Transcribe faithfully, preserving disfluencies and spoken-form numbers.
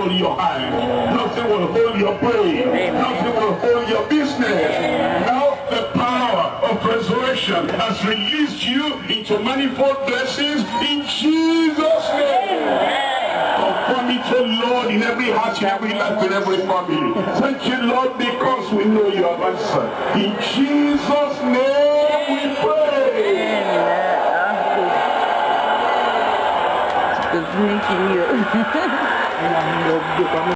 hold your hand. Nothing will hold your brain. Nothing will hold your business. Now the power of resurrection has released you into manifold blessings in Jesus' name. Confirm it, oh Lord, in every heart, in every life, in every family. Thank you, Lord, because we know you have answered. In Jesus' name we pray. Thank you.